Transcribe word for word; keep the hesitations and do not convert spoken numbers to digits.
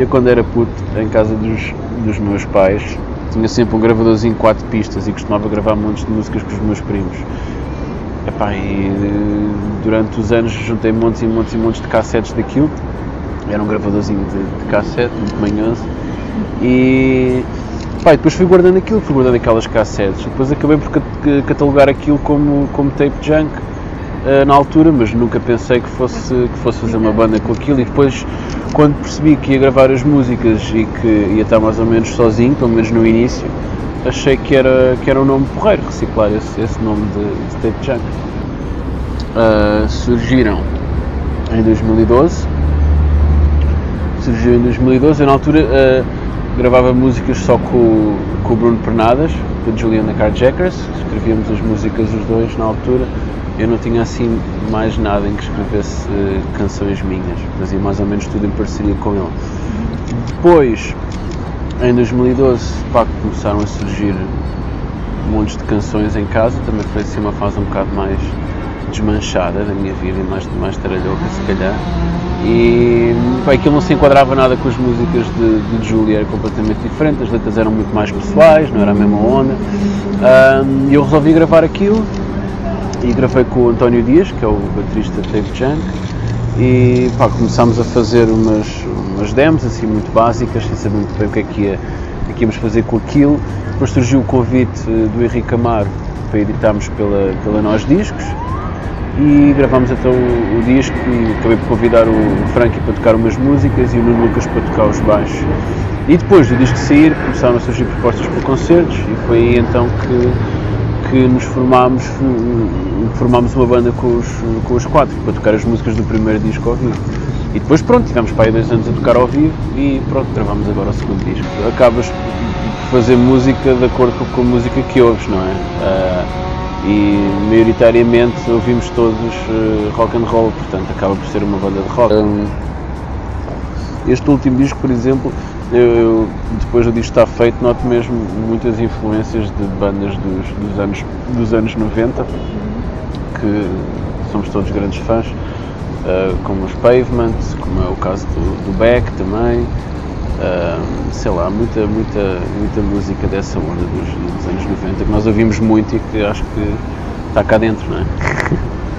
Eu quando era puto, em casa dos, dos meus pais, tinha sempre um gravadorzinho quatro pistas e costumava gravar montes de músicas com os meus primos. Epá, e durante os anos juntei montes e montes e montes de cassetes daquilo. Era um gravadorzinho de, de cassete, muito manhoso. E epá, depois fui guardando aquilo, fui guardando aquelas cassetes. Depois acabei por catalogar aquilo como, como tape junk uh, na altura, mas nunca pensei que fosse, que fosse fazer uma banda com aquilo. E depois, quando percebi que ia gravar as músicas e que ia estar mais ou menos sozinho, pelo menos no início, achei que era, que era um nome porreiro, reciclar esse, esse nome de, de tape junk. Uh, surgiram em dois mil e doze. Surgiu em dois mil e doze. Eu, na altura, uh, gravava músicas só com, com o Bruno Pernadas, com o Julian da Carjackers. Escrevíamos as músicas os dois na altura. Eu não tinha assim mais nada em que escrevesse uh, canções minhas, fazia mais ou menos tudo em parceria com ele. Depois, em dois mil e doze, pá, começaram a surgir montes de canções em casa. Também foi assim uma fase um bocado mais desmanchada da minha vida e mais, mais taralhoca, se calhar. E pá, aquilo não se enquadrava nada com as músicas de, de Júlia, era completamente diferente, as letras eram muito mais pessoais, não era a mesma onda. E um, eu resolvi gravar aquilo e gravei com o António Dias, que é o baterista de Tape Junk. E pá, começámos a fazer umas, umas demos assim muito básicas, sem saber muito bem o que é que, ia, o que íamos fazer com aquilo. Depois surgiu o convite do Henrique Amaro para editarmos pela, pela Nós Discos e gravámos então o, o disco e acabei por convidar o, o Frankie para tocar umas músicas e o Nuno Lucas para tocar os baixos. E depois do disco sair começaram a surgir propostas para concertos e foi aí então que, que nos formámos, formámos uma banda com os, com os quatro para tocar as músicas do primeiro disco ao vivo. E depois pronto, tivemos para aí dois anos a tocar ao vivo e pronto, gravámos agora o segundo disco. Acabas por fazer música de acordo com a música que ouves, não é? Uh, e maioritariamente ouvimos todos uh, rock and roll, portanto acaba por ser uma banda de rock. Um, este último disco, por exemplo, eu, eu, depois do disco estar feito, noto mesmo muitas influências de bandas dos, dos, anos, dos anos noventa, que somos todos grandes fãs, uh, como os Pavement, como é o caso do, do Beck também, uh, sei lá, muita, muita, muita música dessa onda dos, dos anos noventa que nós ouvimos muito e que acho que está cá dentro, não é?